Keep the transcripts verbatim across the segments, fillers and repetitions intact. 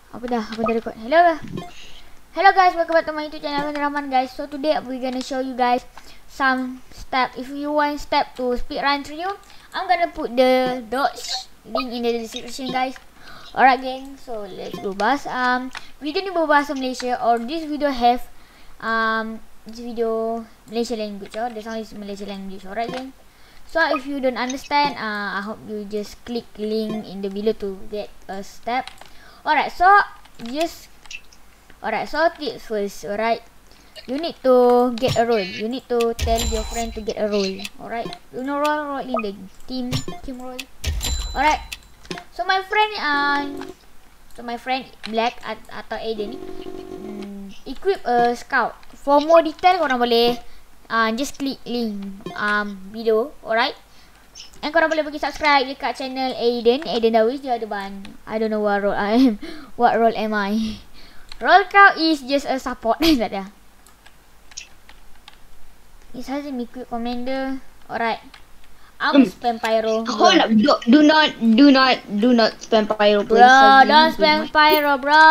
Aku dah, aku dah record. Hello. Hello guys, welcome back to my YouTube channel Rahman guys. So today we're gonna show you guys some step. If you want step to speedrun through, I'm gonna put the dots link in the description guys. Alright gang, so let's go bahas. Um, video ni berbahasa Malaysia or this video have um this video Malaysia language or the sound is Malaysia language. Alright gang. So if you don't understand, uh, I hope you just click link in the below to get a step. Alright, so just alright, so tips first. Alright, you need to get a role. You need to tell your friend to get a role. Alright, you know role, role in the team team role. Alright, so my friend uh, so my friend Black at, atau Aiden um, equip a scout. For more detail korang boleh uh, just click link um video. Alright. And korang boleh pergi subscribe dekat channel Aiden. Aiden Dawish, dia ada ban. I don't know what role I am. What role am I? Role kau is just a support. Tak ada. It has a equip commander. Alright. I'm Hmm. spam pyro. Hold up, do, do not, do not, do not spam pyro, please. Bro, Sazi. don't Do spam not. pyro, bro.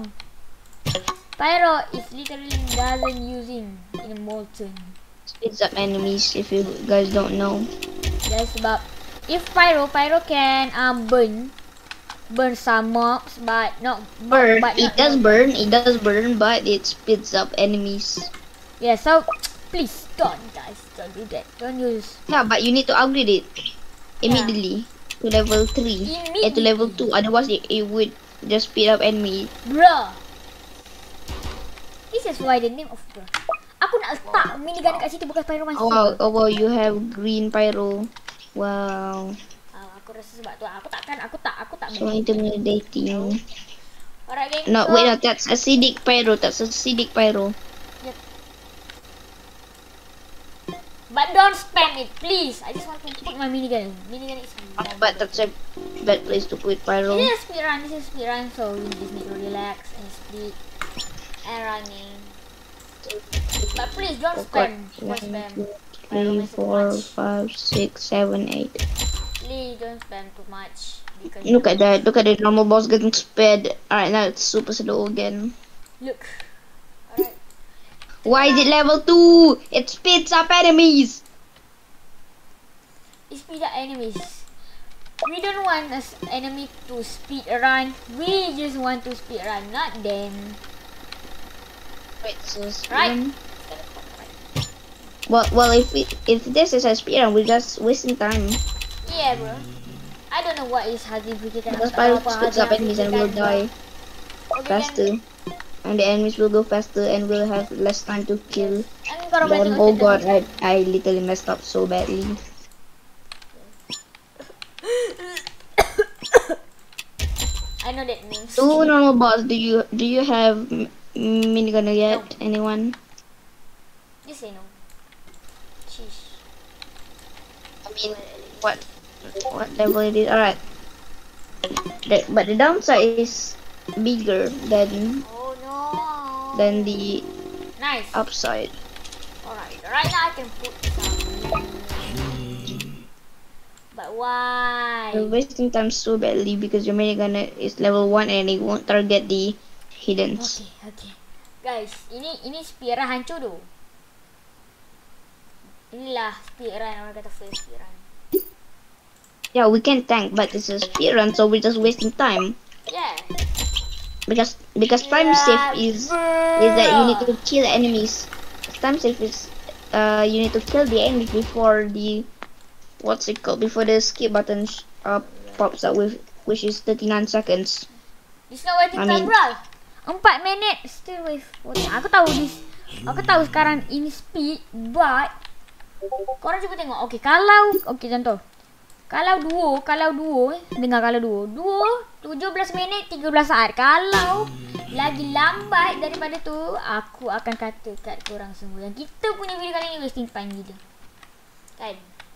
Pyro is literally doesn't using in molten. Speeds up enemies if you guys don't know. That's sebab if pyro, pyro can um burn, burn some mobs, but not Burn, But it not, does not, burn, it does burn, but it speeds up enemies. Yeah, so please don't guys, don't do that. Don't use. Yeah, but you need to upgrade it immediately to level three. Eh, to level two. Otherwise, it, it would just speed up enemy. Bruh. This is why the name of the. Aku nak letak minigun dekat situ bukan pyromancer. Oh wow, oh wow, you have green pyro. Wow. Uh, aku rasa sebab tu aku takkan aku tak aku tak So main. intimidating. Alright gang. No, so, wait, no, that's acidic pyro. That's acidic pyro. Yep. But don't spam it, please. I just want to put my minigun. Minigun is. But that's a bad place to put pyro. This is speedrun. This is speedrun. So we just need to relax and speed and running. But please don't spam. Don't One, spam. two, three, four, five, six, seven, eight. Please don't spam too much. Because Look at that. Look at the normal boss getting sped. Alright, now it's super slow again. Look. Alright. Why is it level two? It speeds up enemies. Speed up enemies. We don't want us enemy to speed run. We just want to speed run, not them. Wait, so Right. Well, well, if it, if this is a speedrun, we're just wasting time. Yeah, bro. I don't know what is Hazim fikirkan. Because Apa pyro speeds Hazim up enemies and we'll fikirkan, bro. die Okay, faster, and the enemies will go faster, and we'll have less time to kill. Kan, and korang boleh Then, tengok oh cerita god, ni. I I literally messed up so badly. I know that means. Two normal boss. Do you do you have m- minigun yet? No. Anyone? Just say no. Sheesh. I mean, what what level it is? Alright. The, but the downside is bigger than Oh no. than the Nice. upside. Alright. Right now I can put some. But why? You're wasting time so badly because your minigun is level one and it won't target the hiddens. Okay, okay. Guys, ini ini speedrun hancur tu. Inilah speedrun, orang kata first speedrun. Yeah, we can tank, but it's a speedrun, so we're just wasting time. Yeah. Because because time Yeah, save is is that you need to kill enemies. Time save is uh you need to kill the enemies before the what's it called before the skip button sh- uh pops up with which is thirty-nine seconds. It's not waiting I time, mean- bro. Empat minit still with. Aku tahu this. Aku tahu sekarang ini speed, but korang cuba tengok. Okay, kalau okay contoh. Kalau duo, kalau duo, eh, dengar kalau duo. Duo tujuh belas minit tiga belas saat. Kalau lagi lambat daripada tu, aku akan kata kat korang semua yang kita punya video kali ni wasting time gila. Kan?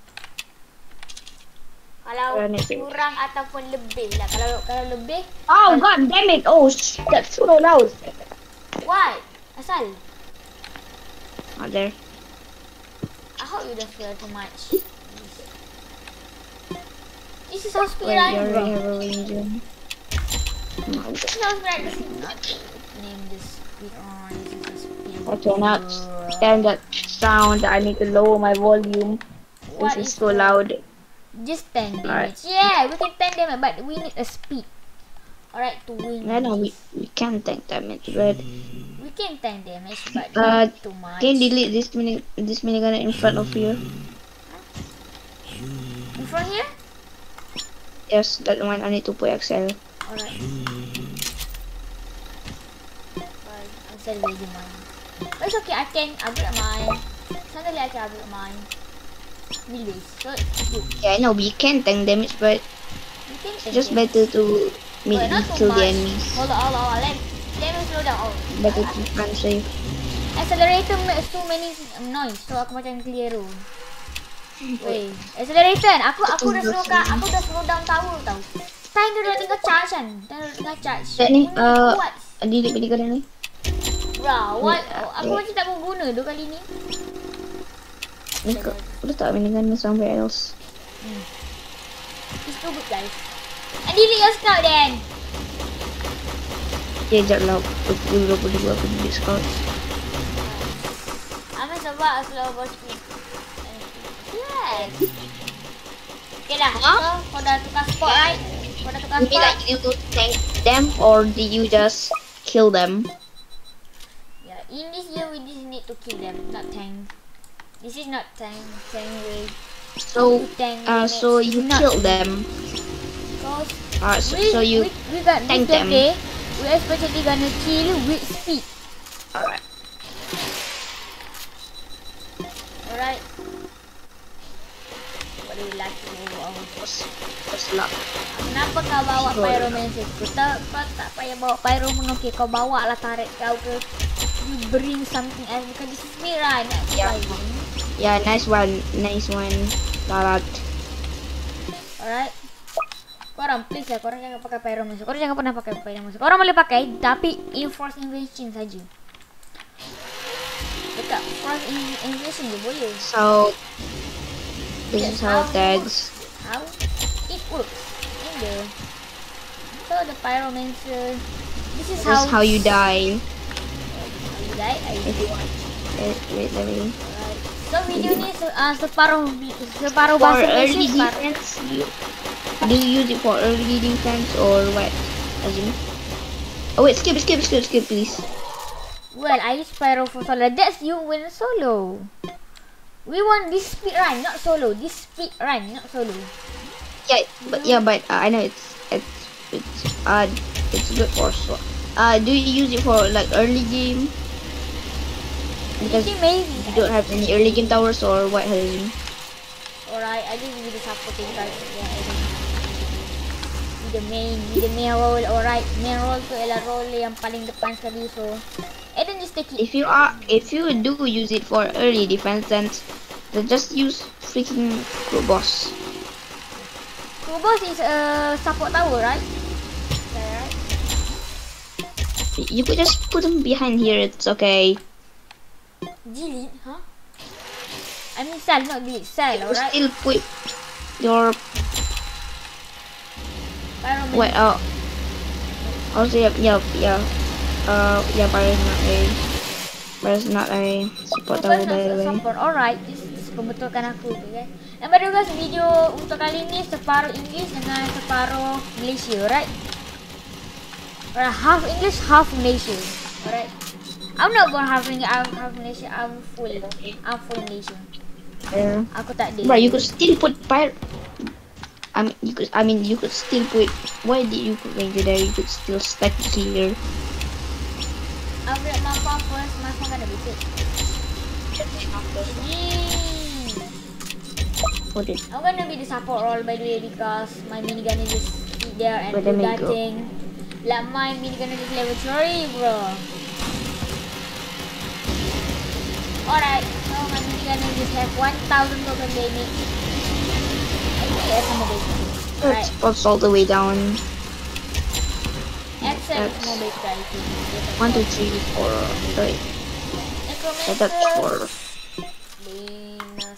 Kalau Kurang ni. kurang ataupun lebih lah. Kalau kalau lebih, Oh god damn it! Oh sh- that's so loud. why? Asal? Not there. I hope you don't feel too much. This is how speed Wait, run, you bro. already have a ranger. Sounds like this. Not name this speed on. This is a speed. I cannot stand that sound. I need to lower my volume. What This is is so the- loud. Just ten Alright. damage. Yeah, we can ten damage, but we need a speed. Alright, to win. No, no, we, this. we can't tank damage, but We can ten damage, but Uh, not too much. can you delete this mini this minigun in front of you? In front here? Yes, that one. I need to put X L. Alright. Bye. I'm salvaging mine. But it's okay, I can upgrade mine. Suddenly I can upgrade mine. Anyways, so it's good. Yeah, I know we can tank damage, but We can it's ten just damage. better to meet But not too kill the much. enemies. Hold on, hold on, hold on. Let, let me slow down. Oh. Better to unsafe. Accelerator makes too many noise, so aku macam clear tu. Weh, accelerator. Aku aku dah slow ka, aku dah slow down tower tau. Time dia dah tinggal charge kan. Time dia dah tinggal charge. Tak ni, Bunyi uh, kuat. delete minigun ni. Bro, what? Aku wait. macam tak mau guna tu kali ni. Ni kau letak minigun ni somewhere else. It's too good guys. And delete your scout then. Okay, sekejap lah. Pukul dua puluh dua aku delete scout. Amin sebab slow ball speed. Yes. Okay dah. So, kau dah tukar spot right? Kau dah tukar You mean spot. like you tank them or do you just kill them? Yeah, in this year we just need to kill them, not tank. This is not tank. Tank way. So, Tank uh, damage. so you Not kill them. Because Uh, so, we, so you we, we got tank this them. okay. We especially gonna kill with speed. Alright. Alright. What do you like to do? Oh. First, first luck. Kenapa kau bawa Sure. pyromancer? Kau tak, kau tak payah bawa pyroman. Okay, kau bawa lah turret kau ke. You bring something else because this is me right. Not Yeah. surviving. Yeah, nice one, nice one. Tarat. Alright. Korang please ya, korang jangan pakai pyromancer. Korang jangan pernah pakai pyromancer. Korang boleh pakai tapi in force invasion saja. Dekat force in- invasion je boleh. So, this is how it tags. How it works in the so the pyromancer. This is This how is how you die. how you die. I If you want. Wait, wait, let me. Alright. So video ni se- uh, separuh separuh For bahasa early Malaysia, separuh. defense, you, do you use it for early defense or what? Azim? Oh wait, skip, skip, skip, skip, please. Well, I use pyro for solo. That's you win solo. We want this speed run, not solo. This speed run, not solo. Yeah, but yeah, but uh, I know it's it's it's uh it's good for so. Uh, do you use it for like early game? Because Maybe, maybe. you don't have any early game towers or what, Hazim? Alright, I just be the supporting card. Yeah, I don't. Be the main, be the main role. Alright, main role tu ialah role yang paling depan sekali. So, Eden just take it. If you are, if you do use it for early defense, then, then just use freaking crew boss. Kubos is a support tower, right? Right. You could just put them behind here. It's okay. Delete, huh? I mean cell, not delete. Cell, You alright? still put your Pyroman. what? Uh, also, yeah, yeah, yeah. Uh, yeah, but it's not a, but it's not a support Kubos tower, not by the way. support, alright. Just, just pembetulkan aku, okay? Dan by the way guys, video untuk kali ni separuh English dengan separuh Malaysia, right? Alright, half English, half Malaysia, alright? I'm not born half English, I'm half Malaysia, I'm full, I'm full Malaysia. Yeah. Aku tak ada. Bro, you could still put fire. I mean, you could. I mean, you could still put. Why did you put ranger there? You could still stack here. Upgrade my farm first, my farm gonna be good. Yee. Put it. I'm gonna be the support role by the way because my minigun is just sit there and Where do the main go? nothing. Like my minigun is just level three, bro. Alright, so my minigun is just have one thousand total damage. I think that's some basic. Alright, Spots all the way down. except That's- no basic quality. One, two, three, four. Three. So that's four. Linus.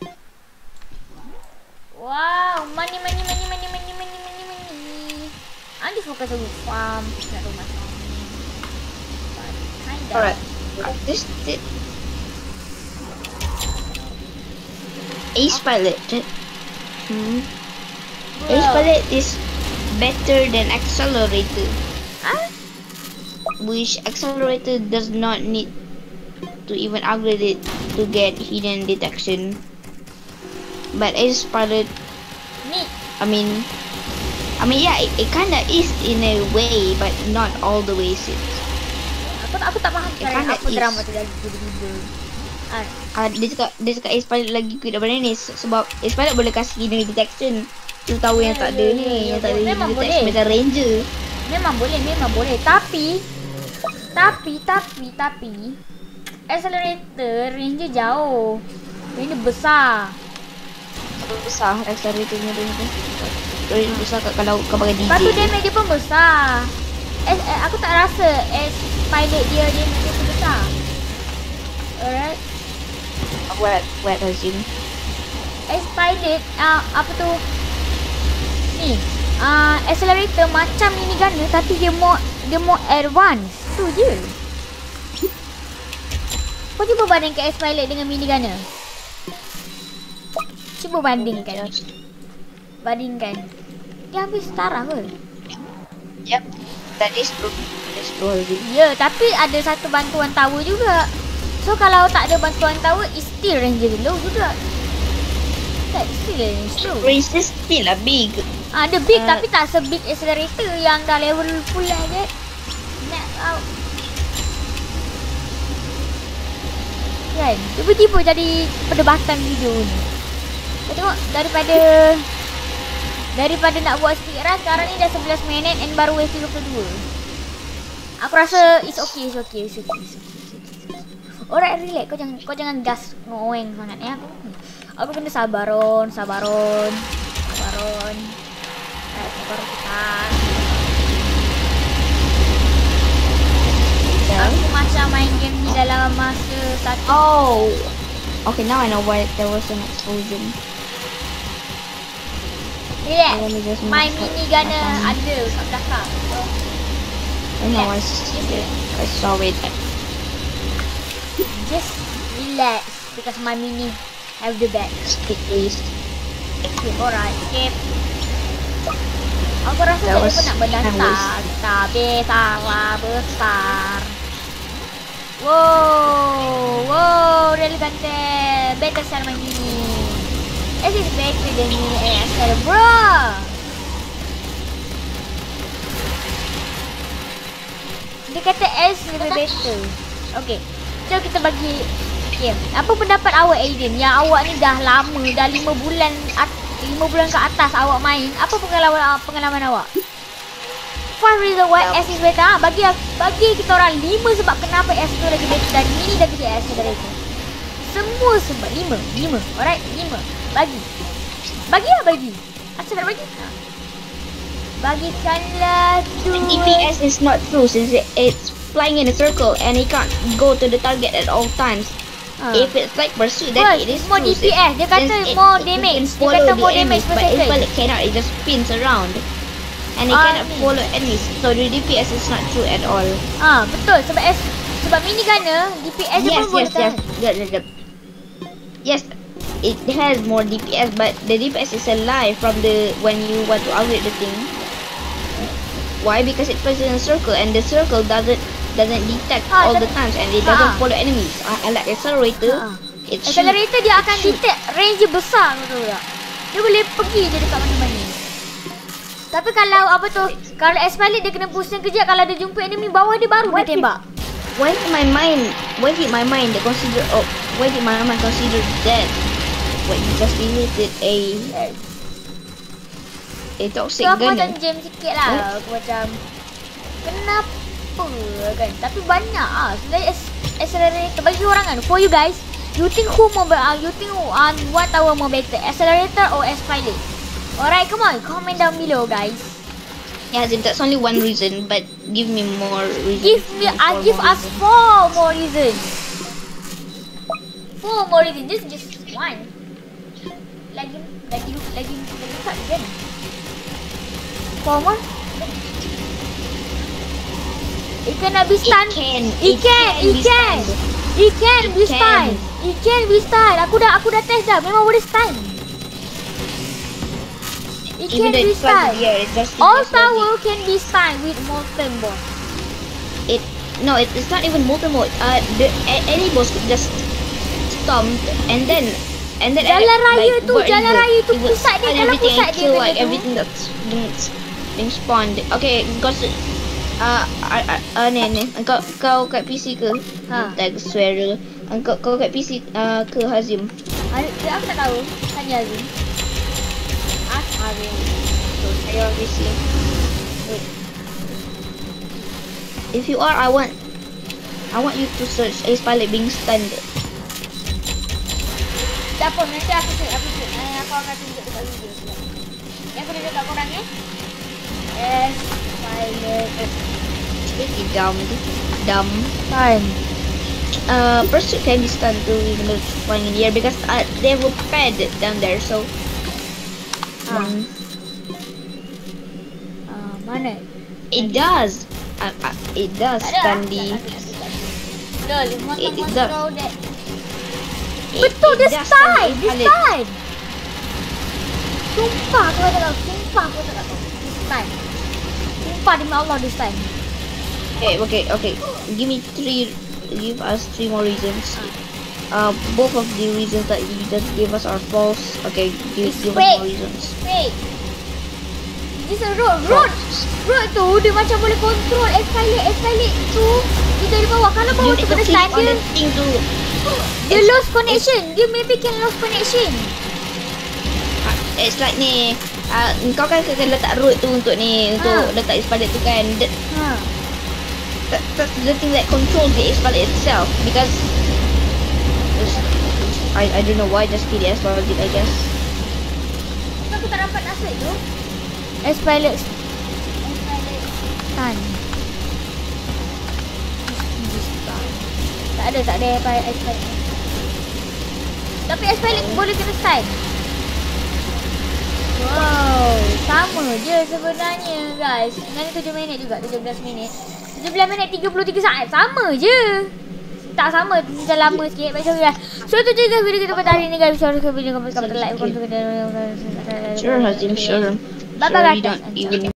Wow, money, money, money, money, money, money, money, money. I'm just focus on farm. Nak rumah farm. Kinda. Alright. This did Ace Pilot. Hmm. Ace Bro. Pilot is better than Accelerator, Huh? which Accelerator does not need to even upgrade it to get hidden detection. But Ace Pilot, Ni. I mean, I mean yeah, it, it kinda is in a way, but not all the way. It. Aku tak aku tak faham It sekarang kinda apa is. drama tu lagi tiba-tiba. Ah, Uh, dia cakap dia cakap Ace Pilot lagi good daripada ni se- sebab Ace Pilot boleh kasih hidden detection. Tu tahu yang Ya, tak ada ya, ni, ya, yang ya, tak ada memang hidden detection boleh. macam Ranger. memang boleh, memang boleh. Tapi tapi tapi tapi accelerator range dia jauh. Range dia besar. Besar Accelerator punya range tu. Range besar kat kalau kau pakai D J. Lepas tu damage dia pun besar. S, eh, aku tak rasa S pilot dia damage dia pun besar. Alright. What what assume? S pilot uh, apa tu? Ni. Uh, accelerator macam minigunner tapi dia more dia more advance. Tu je. Kau cuba bandingkan S pilot dengan minigunner. Cuba bandingkan. Bandingkan. Dia hampir setara ke? Yep. That is true. That is true already. Ya, tapi ada satu bantuan tower juga. So kalau tak ada bantuan tower, it's still range dia low juga. Tak, still range low. Range is still lah big. Ah, dia big Uh, tapi tak se-big accelerator yang dah level full lah je. Nak out. Kan? Tiba-tiba jadi perdebatan video ni. Kau tengok daripada daripada nak buat speedrun sekarang ni dah sebelas minit and baru wave tiga puluh dua. Aku rasa it's okay, it's okay, it's okay, it's okay. It's okay. Alright, relax. Kau jangan kau jangan gas ngoeng sangat ya. Aku aku kena sabaron, sabaron. Sabaron. Eh, sabar kita. Aku macam main game ni dalam masa satu. Oh. Okay, now I know why there was an explosion. Relax. Let me just My move mini it. gunner Um, ada kat belakang. So, I know I, s- I saw it. just relax because my mini have the back. Skip please. Okay, alright, skip. Aku rasa That dia was pun nak berdasar. nice. Kita besar lah, besar. Wow, wow, really ganteng. Better sell my mini. This is better than mini A S L, bro. Dia kata S lebih better. Okay, so kita bagi. Okay, apa pendapat awak Aiden? Yang awak ni dah lama, dah lima bulan lima bulan ke atas awak main. Apa pengalaman pengalaman awak? First reason why S is better. Ha? Bagi bagi kita orang lima sebab kenapa S tu lagi better dan mini dan D S dari itu. Semua sebab lima, lima. Alright, lima. Bagi. Bagi lah bagi. Asal nak bagi? Ha. Bagikanlah dua. D P S is not true since it, it's flying in a circle and it can't go to the target at all times. Ha. If it's like pursuit, then First, it is more true. D P S. Dia kata Since it- more it damage. can Dia follow kata the more enemies, damage per but if second. it cannot, it just spins around. And it Ah, cannot ni. follow enemies. So the D P S is not true at all. Ah, betul sebab S sebab mini gunner D P S dia Yes, pun boleh yes, yes. tahan. The, the, the, yes, it has more D P S, but the D P S is a lie from the when you want to upgrade the thing. Why? Because it flies in a circle, and the circle doesn't doesn't detect Ah, all tapi- the times, and it Ah. doesn't follow enemies. Uh, Unlike accelerator, Ah. it shoot. Accelerator dia akan shoot. detect range dia besar, betul tak? Dia boleh pergi je dekat mana-mana. Tapi kalau apa tu, kalau S pilot dia kena pusing kejap kalau dia jumpa enemy bawah dia baru What dia tembak. Why did my mind? Why did my mind consider? Oh, why did my mind consider that when you just deleted a a toxic So aku gunner? macam jam sikit lah. Aku macam kenapa kan? Tapi banyak ah. Sebenarnya S- accelerator bagi orang kan. For you guys, you think who more uh, you think uh, what tower more better? Accelerator or S pilot? Alright, come on, comment down below guys. Yeah, as in, that's only one reason, but give me more reasons. Give me, I for give more us reasons. four more reasons. Four more reasons. This is just one. Lagi, lagi, lagi, lagi tak kan? Four more? It cannot be stunned. can. It can. It be can. stunned. It can It be can. stunned. It can be stunned. Aku dah aku dah test dah. Memang boleh stun. It Even can though be it's fast, stunned. yeah, it's just it's All just tower logic. can be stunned with molten boss. It no, it, it's not even molten mode. Uh, the a, any boss could just stomped and then and then Jalan uh, raya like, tu, what jalan it would- raya tu it would pusat dia, stun kalau everything pusat and dia kill benda like tu. everything that's being, being spawned. Okay, because uh, uh, uh, uh ni ni kau kau kat P C ke? Ha. Tak swear dulu. Kau kau kat P C uh, ke Hazim? Ada dia aku tak tahu. Tanya Azim. Ask Azim. So saya on P C. Wait. If you are, I want I want you to search Ace Pilot being stunned. Tak apa, nanti aku cek, aku cek. Eh, aku akan tunjuk dekat video. Yang aku tunjuk kat korang ya. Yes, pilot. Pretty dumb. Dumb. Time. Uh, pursuit can be stunned too even though it's flying in the air because uh, they have a pad down there. So Ah. um, Ah, mana? it does. Uh, uh, it does Tak ada. stun Tak the. ada, tak ada, tak ada. Lol, It- monster it monster does. that. It, Betul, it dia does stun, the dia Ace Pilot. stun. Sumpah aku kata kau, sumpah aku kata kau. Dia stun. Sumpah demi Allah dia stun. Okay, okay, okay. Give me three. Give us three more reasons. Uh, both of the reasons that you just gave us are false. Okay, give, It's give us fake. more reasons. Wait. This a road, road. Road tu dia macam boleh control F-Pilot, F-Pilot tu dia dari bawah. Kalau You bawah need tu to kena click stun on dia, the thing to. dia lose connection. Dia maybe can lose connection. Uh, it's like ni. Uh, kau kan kena letak road tu untuk ni untuk Ah. letak Ace Pilot tu kan. That, Ha. that, that's the thing that controls the Ace Pilot itself because it's- I I don't know why just K D S logic I guess. Aku tak dapat nasib tu. S-Pilot. S-Pilot stun. Tak ada, tak ada S-Pilot. Tapi S-Pilot boleh kena stun. Wow, sama je sebenarnya guys. Sebenarnya tujuh minit juga, tujuh belas minit. tujuh belas minit tiga puluh tiga saat, sama je. Tak sama, macam lama sikit. Baik, sorry guys. So tu je guys video kita pada hari ni guys. Sorry ke video komen, komen like, komen, komen. Sure, Hazim, sure. Bye bye Sure, guys. you don't even